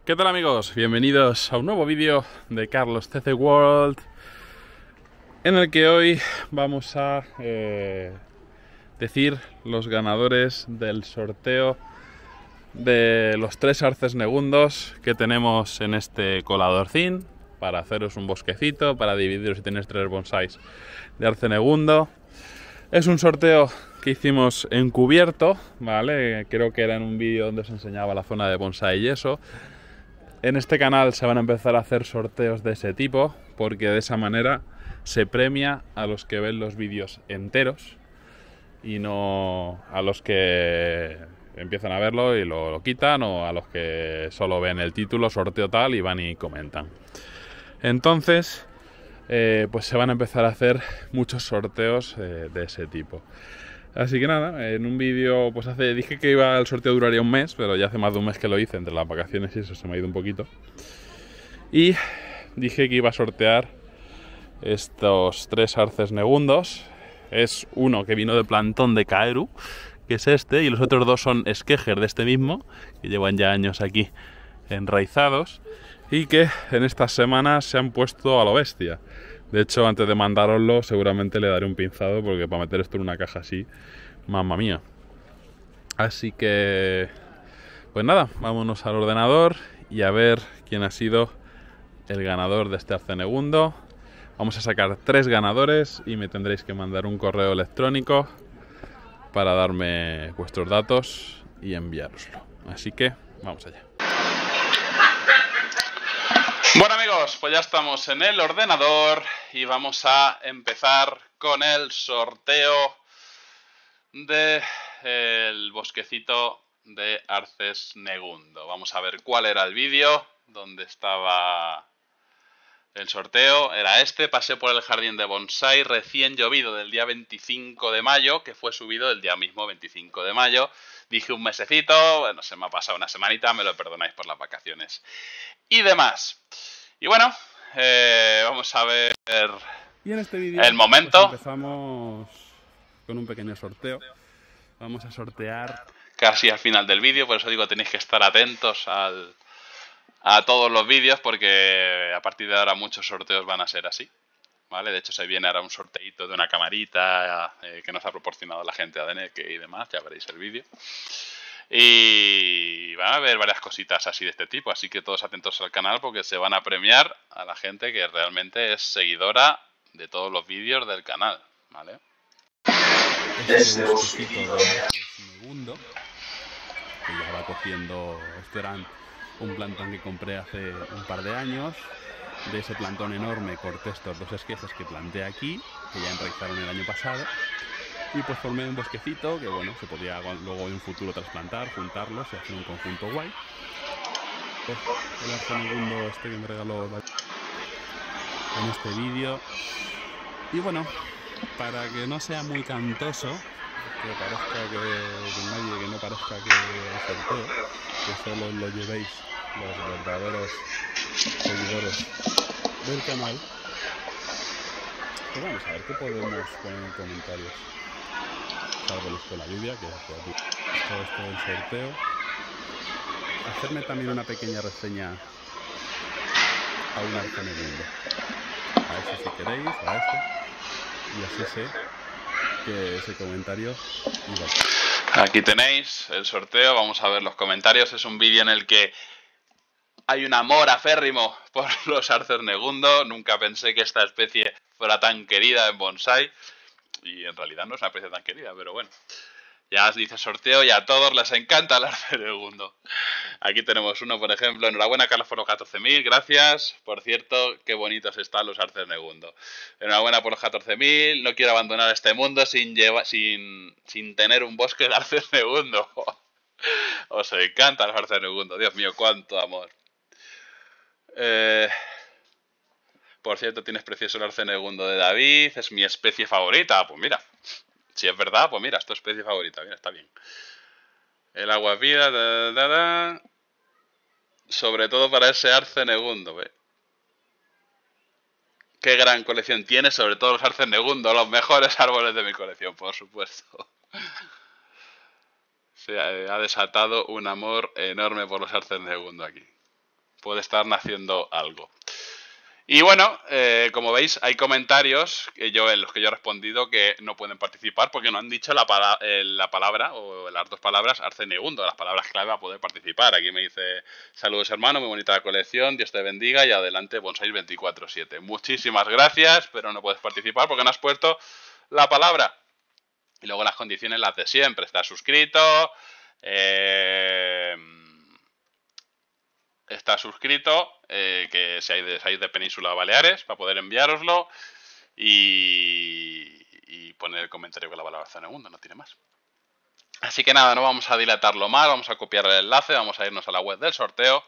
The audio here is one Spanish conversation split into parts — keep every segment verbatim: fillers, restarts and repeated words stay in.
¿Qué tal, amigos? Bienvenidos a un nuevo vídeo de Carlos C C World, en el que hoy vamos a eh, decir los ganadores del sorteo de los tres arces negundos que tenemos en este coladorcín para haceros un bosquecito, para dividiros si tenéis tres bonsáis de arce negundo. Es un sorteo que hicimos encubierto, ¿vale? Creo que era en un vídeo donde os enseñaba la zona de bonsái y eso. En este canal se van a empezar a hacer sorteos de ese tipo, porque de esa manera se premia a los que ven los vídeos enteros y no a los que empiezan a verlo y lo, lo quitan, o a los que solo ven el título, sorteo tal, y van y comentan. Entonces, eh, pues se van a empezar a hacer muchos sorteos eh, de ese tipo. Así que nada, en un vídeo, pues hace, dije que iba el sorteo duraría un mes, pero ya hace más de un mes que lo hice, entre las vacaciones y eso se me ha ido un poquito. Y dije que iba a sortear estos tres arces negundos. Es uno que vino de plantón de Kaeru, que es este, y los otros dos son esquejer de este mismo, que llevan ya años aquí enraizados, y que en estas semanas se han puesto a lo bestia. De hecho, antes de mandároslo, seguramente le daré un pinzado, porque para meter esto en una caja así, mamma mía. Así que, pues nada, vámonos al ordenador y a ver quién ha sido el ganador de este arce negundo. Vamos a sacar tres ganadores y me tendréis que mandar un correo electrónico para darme vuestros datos y enviároslo. Así que, vamos allá. Bueno, amigos, pues ya estamos en el ordenador y vamos a empezar con el sorteo del bosquecito de arces negundo. Vamos a ver cuál era el vídeo donde estaba el sorteo. Era este: pasé por el jardín de bonsái recién llovido del día veinticinco de mayo, que fue subido el día mismo, veinticinco de mayo. Dije un mesecito, bueno, se me ha pasado una semanita, me lo perdonáis por las vacaciones y demás. Y bueno, eh, vamos a ver y en este vídeo el momento. Pues empezamos con un pequeño sorteo. Vamos a sortear casi al final del vídeo, por eso digo, tenéis que estar atentos al, a todos los vídeos, porque a partir de ahora muchos sorteos van a ser así, ¿vale? De hecho, se viene ahora un sorteito de una camarita eh, que nos ha proporcionado la gente de Adeneque y demás, ya veréis el vídeo. Y van a haber varias cositas así de este tipo, así que todos atentos al canal, porque se van a premiar a la gente que realmente es seguidora de todos los vídeos del canal, ¿vale? este bosquecito de arces negundo, que ya va cogiendo. Esto era un plantón que compré hace un par de años. De ese plantón enorme corté estos dos esquejes que planté aquí, que ya enraizaron el año pasado. Y pues formé un bosquecito que, bueno, se podía luego en un futuro trasplantar, juntarlos y hacer un conjunto guay. Pues el arce negundo este que me regaló en este vídeo. Y bueno, para que no sea muy cantoso, que parezca que, que nadie, que no parezca que es sorteo, que solo lo llevéis los verdaderos seguidores del canal, pues vamos a ver qué podemos poner en comentarios. Salvo los con la lluvia, que es aquí. Todo esto del sorteo. Hacerme también una pequeña reseña a un arce negundo. A ese si queréis, a este. Y así sé que ese comentario iba. Aquí tenéis el sorteo, vamos a ver los comentarios. Es un vídeo en el que hay un amor aférrimo por los arces negundo. Nunca pensé que esta especie fuera tan querida en bonsái, y en realidad no es una especie tan querida, pero bueno. Ya os dice sorteo y a todos les encanta el arce negundo. Aquí tenemos uno, por ejemplo. Enhorabuena, Carlos, por los catorce mil, gracias. Por cierto, qué bonitos están los arces negundo. Enhorabuena por los catorce mil. No quiero abandonar este mundo sin, lleva, sin, sin tener un bosque de arces negundo. Os encanta los arces negundo. Dios mío, cuánto amor. Eh... Por cierto, tienes precioso el arce negundo de David. Es mi especie favorita. Pues mira, si es verdad, pues mira, es tu especie favorita. Mira, está bien. El agua vida, da, da, da. Sobre todo para ese arce negundo, ¿ve? Qué gran colección tienes, sobre todo los arces negundo, los mejores árboles de mi colección, por supuesto. Se ha desatado un amor enorme por los arces negundo aquí. puede estar naciendo algo. Y bueno, eh, como veis, hay comentarios que yo, en los que yo he respondido que no pueden participar porque no han dicho la, pala eh, la palabra o las dos palabras Arce Negundo, las palabras clave para poder participar. Aquí me dice: saludos hermano, muy bonita la colección, Dios te bendiga y adelante Bonsai veinticuatro siete. Muchísimas gracias, pero no puedes participar porque no has puesto la palabra. Y luego las condiciones las de siempre: estás suscrito, eh... está suscrito, eh, que seáis de, seáis de Península Baleares, para poder enviároslo, y, y poner el comentario con la palabra Arce Negundo, no tiene más. Así que nada, no vamos a dilatarlo más, vamos a copiar el enlace, vamos a irnos a la web del sorteo.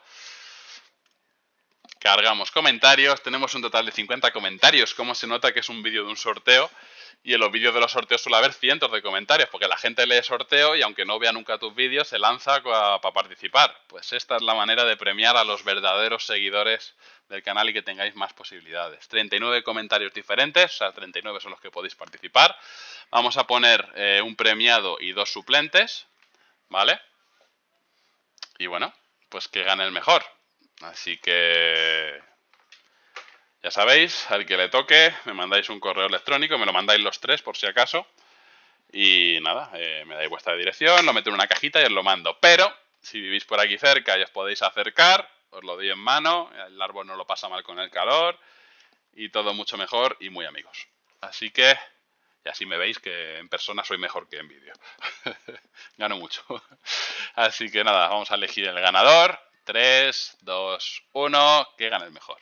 Cargamos comentarios, tenemos un total de cincuenta comentarios. Como se nota que es un vídeo de un sorteo, y en los vídeos de los sorteos suele haber cientos de comentarios, porque la gente lee sorteo y aunque no vea nunca tus vídeos, se lanza para participar. Pues esta es la manera de premiar a los verdaderos seguidores del canal y que tengáis más posibilidades. treinta y nueve comentarios diferentes, o sea, treinta y nueve son los que podéis participar. Vamos a poner eh, un premiado y dos suplentes, ¿vale? Y bueno, pues que gane el mejor. Así que ya sabéis, al que le toque, me mandáis un correo electrónico, me lo mandáis los tres por si acaso. Y nada, eh, me dais vuestra dirección, lo meto en una cajita y os lo mando. Pero, si vivís por aquí cerca y os podéis acercar, os lo doy en mano, el árbol no lo pasa mal con el calor, y todo mucho mejor y muy amigos. Así que, y así me veis que en persona soy mejor que en vídeo. Gano mucho. Así que nada, vamos a elegir el ganador. tres, dos, uno, que gane el mejor.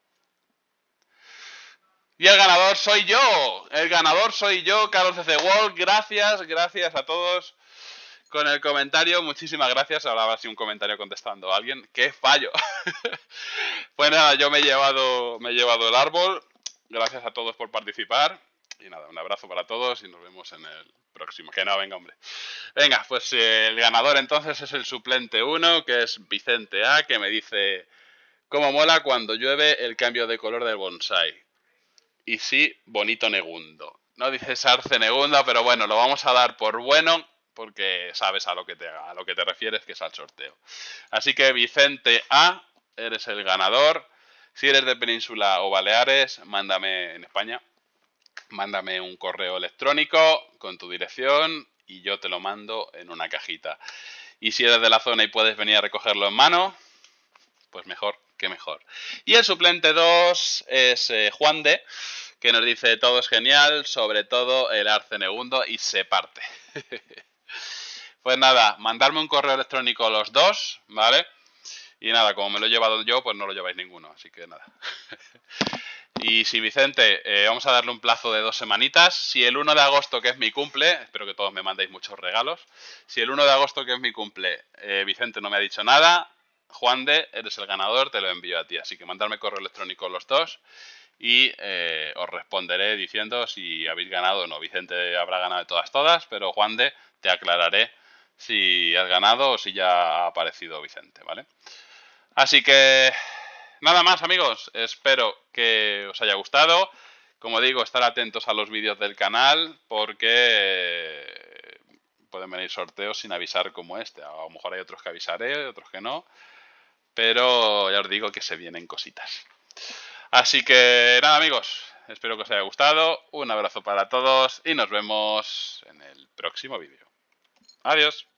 Y el ganador soy yo, el ganador soy yo, Carlos C C World. Gracias, gracias a todos con el comentario, muchísimas gracias. Ahora va a ser un comentario contestando a alguien. ¡Qué fallo! Pues nada, yo me he llevado, me he llevado el árbol. Gracias a todos por participar. Y nada, un abrazo para todos y nos vemos en el próximo. Que no, venga, hombre. Venga, pues eh, el ganador entonces es el suplente uno, que es Vicente A, que me dice: cómo mola cuando llueve el cambio de color del bonsai. Y sí, bonito Negundo. No dices Arce Negundo, pero bueno, lo vamos a dar por bueno, porque sabes a lo que te, a lo que te refieres, que es al sorteo. Así que Vicente A, eres el ganador. Si eres de Península o Baleares, mándame en España, mándame un correo electrónico con tu dirección y yo te lo mando en una cajita. Y si eres de la zona y puedes venir a recogerlo en mano, pues mejor que mejor. Y el suplente dos es eh, Juan de, que nos dice: todo es genial, sobre todo el Arce Negundo, y se parte. Pues nada, mandarme un correo electrónico los dos, ¿vale? Y nada, como me lo he llevado yo, pues no lo lleváis ninguno, así que nada. Y si Vicente, eh, vamos a darle un plazo de dos semanitas. Si el uno de agosto, que es mi cumple, espero que todos me mandéis muchos regalos. Si el uno de agosto, que es mi cumple, eh, Vicente no me ha dicho nada, Juan de, eres el ganador, te lo envío a ti. Así que mandarme correo electrónico los dos y eh, os responderé diciendo si habéis ganado o no. Vicente habrá ganado de todas, todas, pero Juan de, te aclararé si has ganado o si ya ha aparecido Vicente, ¿vale? Así que nada más, amigos. Espero que os haya gustado. Como digo, estar atentos a los vídeos del canal porque pueden venir sorteos sin avisar como este. A lo mejor hay otros que avisaré, otros que no. Pero ya os digo que se vienen cositas. Así que nada, amigos. Espero que os haya gustado. Un abrazo para todos y nos vemos en el próximo vídeo. Adiós.